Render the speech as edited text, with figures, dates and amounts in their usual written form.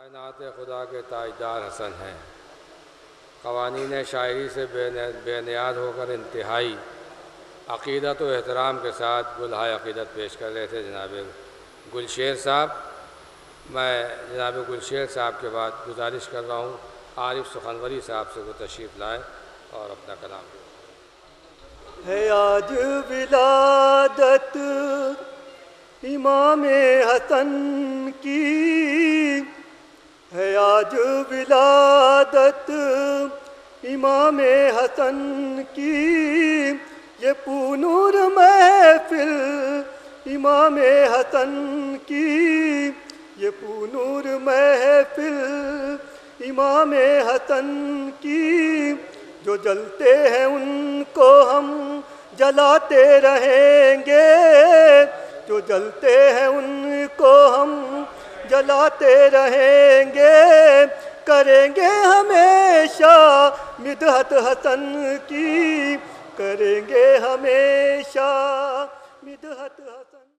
کائنات خدا کے تاجدار حسن ہیں، قوانین شاعری سے بے نیاز ہو کر انتہائی عقیدت و احترام کے ساتھ گلہائے عقیدت پیش کر رہے تھے جناب گلشیر صاحب۔ میں جناب گلشیر صاحب کے بعد گزارش کر رہا ہوں عارف سخنوری صاحب سے وہ تشریف لائیں اور اپنا کلام دیں۔ ہے آج ولادت امام حسن کی، ہے آج ولادت امام حسن کی، یہ پونور محفل امام حسن کی، یہ پونور محفل امام حسن کی، جو جلتے ہیں ان کو ہم جلاتے رہیں گے، جو جلتے ہیں ان کو ہم جلاتے رہیں گے، کریں گے ہمیشہ مدحت حسن کی، کریں گے ہمیشہ مدحت حسن